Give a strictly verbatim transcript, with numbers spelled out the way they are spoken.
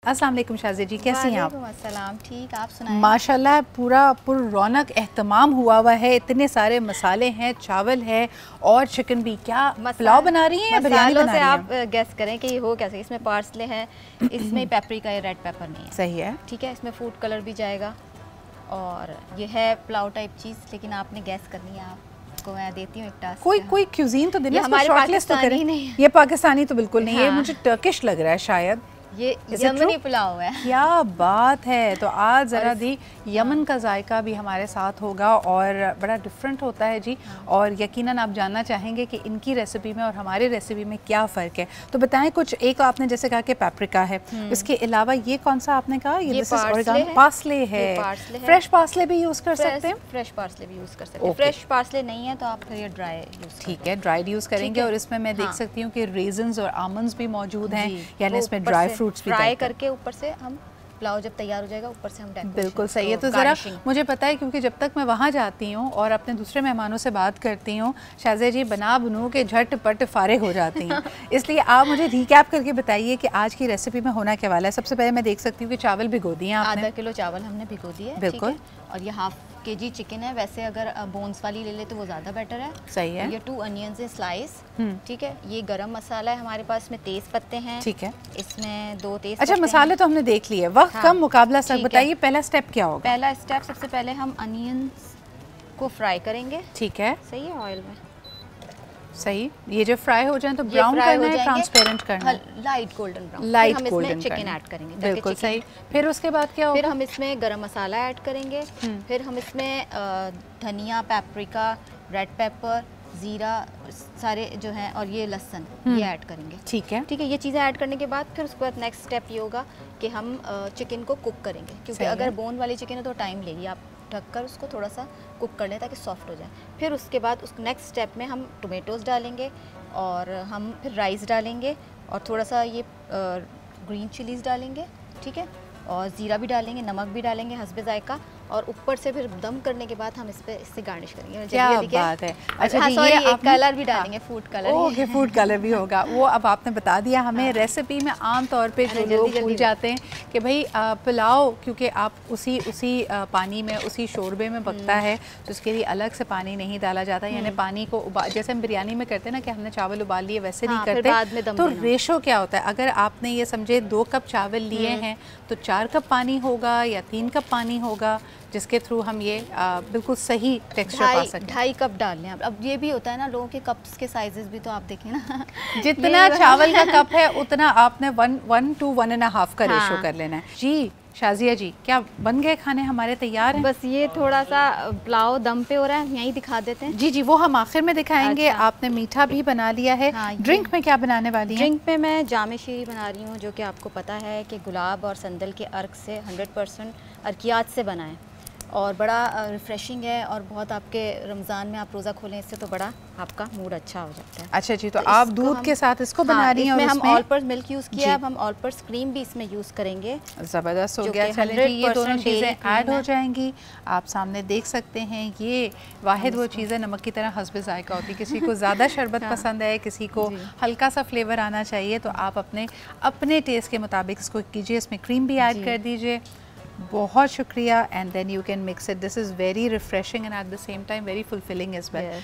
अस्सलाम वालेकुम शाज़िया जी, कैसी हैं आप? अस्सलाम, ठीक, आप सुनाएं? माशाल्लाह पूरा पुर रौनक एहतमाम हुआ हुआ है, इतने सारे मसाले हैं, चावल है और चिकन भी। क्या पुलाव बना रही हैं या बिरयानी बना रही हैं? आप गेस करें कि ये हो कैसे। इसमें पार्सले है, इसमें पेपरिका या रेड पेपर नहीं है। सही है, ठीक है। इसमें फूड कलर भी जाएगा और ये है पुलाव टाइप चीज़, लेकिन आपने गैस करनी है। आपको मैं देती हूँ एक टास्क। कोई कोई क्यूजीन तो देना, हमारे पाकिस्तानी नहीं है। ये पाकिस्तानी तो बिल्कुल नहीं है, ये मुझे टर्किश लग रहा है शायद। ये यमनी पुलाव है। क्या बात है। तो आज ज़रा दी यमन का जायका भी हमारे साथ होगा और बड़ा डिफरेंट होता है जी। और यकीनन आप जानना चाहेंगे कि इनकी रेसिपी में और हमारी रेसिपी में क्या फ़र्क है। तो बताएं कुछ। एक आपने जैसे कहा कि पेपरिका है, इसके अलावा ये कौन सा आपने कहा? ये, ये पार्सले है। फ्रेश पार्सले भी यूज़ कर सकते हैं? फ्रेश पार्सले भी यूज़ कर सकते हैं। फ्रेश पार्सले नहीं है तो आप फिर ये ड्राई यूज़। ठीक है, ड्राइड यूज़ करेंगे। और इसमें मैं देख सकती हूँ कि रेजन्स और आमंड्स भी मौजूद हैं, यानी इसमें ड्राई फ्रूट्स भी फ्राई करके ऊपर से हम पुलाव जब तैयार हो जाएगा ऊपर से हम डेकोरेशन। बिल्कुल सही है। तो ज़रा मुझे पता है क्योंकि जब तक मैं वहाँ जाती हूँ और अपने दूसरे मेहमानों से बात करती हूँ, शाज़िया जी बना बनू के झटपट फारिग हो जाती हैं। इसलिए आप मुझे रिकैप करके बताइए कि आज की रेसिपी में होना क्या वाला है। सबसे पहले मैं देख सकती हूँ कि चावल भिगो दिए आपने। आधा किलो चावल हमने भिगो दिए। बिल्कुल। और ये हाफ के जी चिकन है। वैसे अगर बोन्स वाली ले ले तो वो ज़्यादा बेटर है। सही है। ये टू अनियंस है स्लाइस। ठीक है। ये गरम मसाला है हमारे पास में, तेज पत्ते हैं। ठीक है। इसमें दो तेज अच्छा, मसाले तो हमने देख लिए। वक्त हाँ, कम मुकाबला सर, बताइए पहला स्टेप क्या होगा? पहला स्टेप सबसे पहले हम अनियंस को फ्राई करेंगे। ठीक है। सही है। ऑयल में सही। ये जो फ्राई हो जाए तो ब्राउन करना है, ट्रांसपेरेंट करना है? Light golden brown. लाइट हम गोल्डन इसमें चिकन ऐड करेंगे। बिल्कुल सही। फिर उसके बाद क्या होगा? फिर हम इसमें गरम मसाला ऐड करेंगे। फिर हम इसमें धनिया, पेपरिका, रेड पेपर, जीरा सारे जो हैं और ये लहसुन ये ऐड करेंगे। ठीक है। ठीक है। ये चीज़ें ऐड करने के बाद फिर उसके बाद नेक्स्ट स्टेप ये होगा कि हम चिकन को कुक करेंगे, क्योंकि अगर बोन वाली चिकन है तो टाइम लेगी। आप ढककर उसको थोड़ा सा कुक कर लें ताकि सॉफ्ट हो जाए। फिर उसके बाद उस नेक्स्ट स्टेप में हम टोमेटोज़ डालेंगे और हम फिर राइस डालेंगे और थोड़ा सा ये ग्रीन चिलीज़ डालेंगे। ठीक है। और ज़ीरा भी डालेंगे, नमक भी डालेंगे हस्बे जायका। और ऊपर से फिर दम करने के बाद हम इस पे इससे गार्निश करेंगे। क्या बात है। अच्छा हाँ, जी, ये ये एक कलर भी डालेंगे, food colour. Okay, food colour भी होगा। वो अब आपने बता दिया हमें। हाँ। रेसिपी में आम तौर पे जो लोग भूल जाते हैं कि भाई पुलाव क्योंकि आप उसी उसी पानी में उसी शोरबे में पकता है तो उसके लिए अलग से पानी नहीं डाला जाता। यानी पानी को उबाल, जैसे हम बिरयानी में करते हैं ना कि हमने चावल उबाल लिए, वैसे नहीं करते। तो रेशो क्या होता है? अगर आपने ये समझे दो कप चावल लिए हैं तो चार कप पानी होगा या तीन कप पानी होगा, जिसके थ्रू हम ये आ, बिल्कुल सही टेक्सचर पा सकते हैं। ढाई कप डाल लें। अब ये भी होता है ना लोगों के कप्स के साइजेस भी तो आप देखें ना। जितना चावल का कप है उतना आपने one one two one and half का हाँ। रेशो कर लेना है जी। शाज़िया जी, क्या बन गए खाने हमारे तैयार हैं? बस ये थोड़ा सा पुलाव दम पे हो रहा है, यहीं दिखा देते हैं। जी जी, वो हम आखिर में दिखाएंगे। अच्छा। आपने मीठा भी बना लिया है। हाँ, ड्रिंक में क्या बनाने वाली हैं? ड्रिंक में मैं जामे शीरी बना रही हूँ, जो कि आपको पता है कि गुलाब और संदल के अर्क से हंड्रेड परसेंट अर्कियात से बना है और बड़ा रिफ़्रेशिंग है। और बहुत आपके रमज़ान में आप रोज़ा खोलें इससे तो बड़ा आपका मूड अच्छा हो जाता है। अच्छा जी, तो, तो आप दूध के साथ इसको हाँ, बना रही हैं? इसमें हम ऑल पर्स मिल्क यूज़ किया है। अब हम ऑल पर्स क्रीम भी इसमें यूज़ करेंगे। ज़बरदस्त हो गया। चलिए, ये दोनों चीज़ें ऐड हो जाएंगी। आप सामने देख सकते हैं ये वाहिद वो चीज़ें नमक की तरह हस्बे जायका होती है। किसी को ज़्यादा शरबत हाँ। पसंद है, किसी को हल्का सा फ्लेवर आना चाहिए, तो आप अपने अपने टेस्ट के मुताबिक इसको कीजिए। इसमें क्रीम भी ऐड कर दीजिए। बहुत शुक्रिया। And then you can mix it. This is very refreshing and at the same time very fulfilling as well.